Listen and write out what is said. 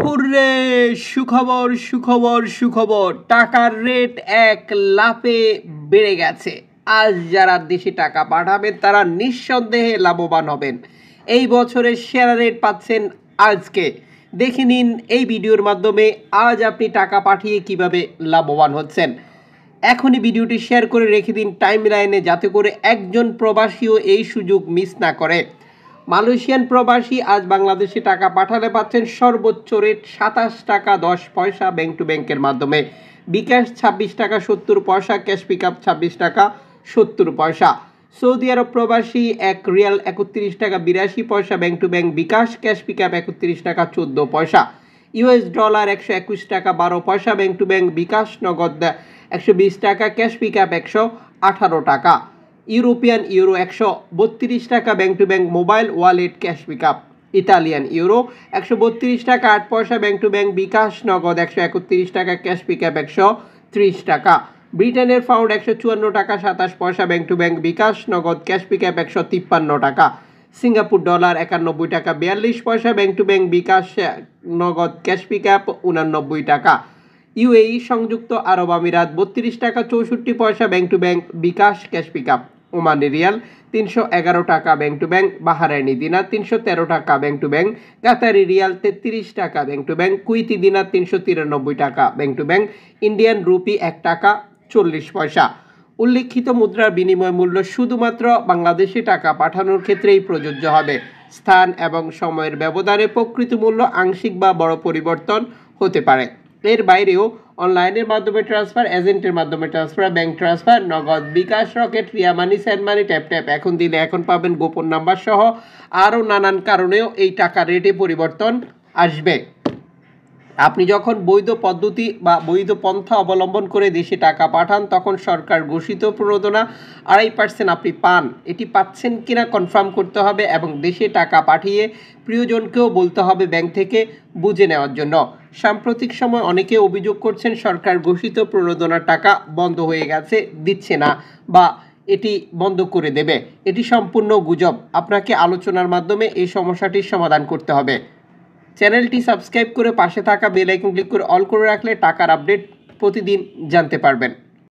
Hurray! সুখবর, সুখবর, সুখবর! টাকার রেট এক লাফে বেড়ে গেছে। আজ যারা দেশে টাকা পাঠাবেন তারা নিঃসন্দেহে লাভবান হবেন। এই বছরের সেরা রেট পাচ্ছেন আজকে। দেখে নিন এই ভিডিওর মাধ্যমে আজ আপনি টাকা পাঠিয়ে কিভাবে লাভবান হচ্ছেন। এখনই ভিডিওটি শেয়ার করে রেখে দিন টাইমলাইনে, যাতে করে একজন প্রবাসীও এই সুযোগ মিস না করে। মালয়েশিয়ান প্রবাসী আজ বাংলাদেশে টাকা পাঠালে পাচ্ছেন সর্বোচ্চ রেট 27 টাকা 10 পয়সা ব্যাংক টু ব্যাংকের মাধ্যমে, বিকাশ 26 টাকা 70 পয়সা, ক্যাশ পিক আপ 26 টাকা 70 পয়সা। সৌদি আরব প্রবাসী 1 রিয়াল 31 টাকা 82 পয়সা bank to bank, bKash, cash pick up 31 টাকা 14 পয়সা। ইউএস ডলার 121 টাকা 12 পয়সা ব্যাংক টু ব্যাংক, বিকাশ, নগদ 120 টাকা, ক্যাশ পিক আপ 118 টাকা। ইউরোপিয়ান ইউরো 132 টাকা bank to bank, mobile wallet, cash pick up. Italian euro 132 টাকা 8 পয়সা ব্যাংক টু ব্যাংক, বিকাশ, নগদ 131 টাকা, ক্যাশ পিক আপ 130 টাকা। ব্রিটেনের পাউন্ড 154 টাকা 27 পয়সা ব্যাংক টু ব্যাংক, বিকাশ, নগদ, ক্যাশ পিক আপ 153 টাকা। সিঙ্গাপুর ডলার 91 টাকা 42 পয়সা ব্যাংক টু ব্যাংক, বিকাশ, নগদ, ক্যাশ পিক আপ 89 টাকা। ইউএই সংযুক্ত আরব আমিরাত 32 টাকা 64 পয়সা bank to bank, bKash, cash pick up. Omani riyal 311 টাকা bank to bank, Bahraini dinar 313 টাকা bank to bank, Qatari riyal 33 টাকা bank to bank, Kuwaiti dinar 393 টাকা bank to bank, Indian rupee 1 টাকা 40 পয়সা। উল্লেখিত মুদ্রার বিনিময় মূল্য শুধুমাত্র বাংলাদেশে টাকা পাঠানোর ক্ষেত্রেই প্রযোজ্য হবে। স্থান এবং সময়ের ব্যবধানে প্রকৃত মূল্য আংশিক বা বড় পরিবর্তন হতে পারে। এর বাইরেও অনলাইনের মাধ্যমে ট্রান্সফার, এজেন্টের মাধ্যমে transfer, bank transfer, Nagad, bKash, Rocket, Ria money, send money, tap tap, এখন দিলে এখন পাবেন, গোপন নাম্বার সহ আরও নানান কারণেও এই টাকা রেটে পরিবর্তন আসবে। আপনি যখন বৈধ পদ্ধতি বা বৈধ পন্থা অবলম্বন করে দেশে টাকা পাঠান, তখন সরকার ঘোষিত প্রণোদনা 2.5% আপনি পান। এটি পাচ্ছেন কিনা কনফার্ম করতে হবে এবং দেশে টাকা পাঠিয়ে প্রিয়জনকেও বলতে হবে ব্যাংক থেকে বুঝে নেওয়ার জন্য। সাম্প্রতিক সময় অনেকে অভিযোগ করছেন সরকার ঘোষিত প্রণোদনার টাকা বন্ধ হয়ে গেছে, দিচ্ছে না বা এটি বন্ধ করে দেবে। এটি সম্পূর্ণ গুজব। আপনাকে আলোচনার মাধ্যমে এই সমস্যাটির সমাধান করতে হবে। চ্যানেলটি সাবস্ক্রাইব করে পাশে থাকা বেল আইকন ক্লিক করে অল করে রাখলে টাকার আপডেট প্রতিদিন জানতে পারবেন।